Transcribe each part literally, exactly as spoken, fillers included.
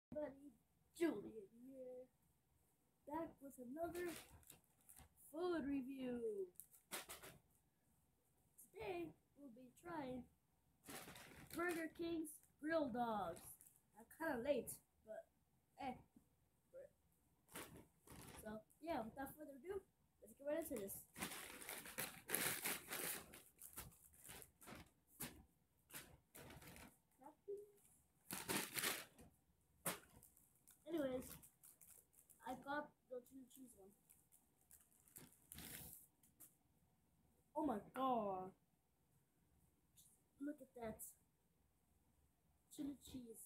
Buddy Julian here, back with another food review. Today we'll be trying Burger King's Grill Dogs. I'm kind of late, but eh. So yeah, without further ado, let's get right into this. Anyways, I got the chili cheese one. Oh my god. Look at that. Chili cheese.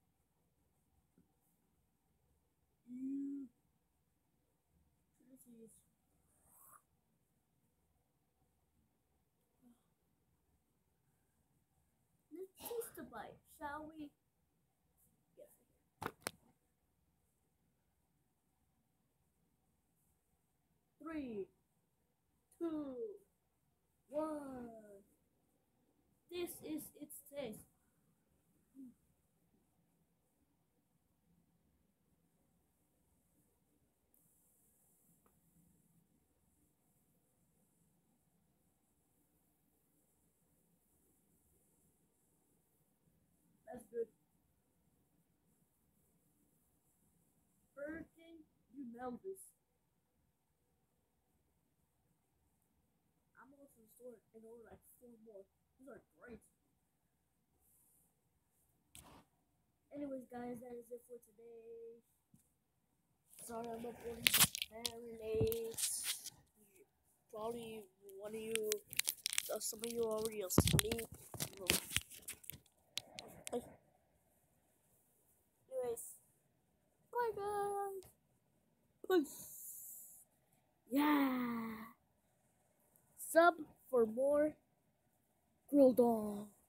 Mmm. Chili cheese. Let's taste a bite, shall we? Get out of here. Three, two, one. This is its taste. That's good. Burger King, you nailed this. I'm going to the store and order like four more. These are great. Anyways, guys, that is it for today. Sorry I'm uploading this very late. Probably one of you, uh, some of you are already asleep. Anyways, bye guys. Peace. Yeah. Sub for more Grill Dog.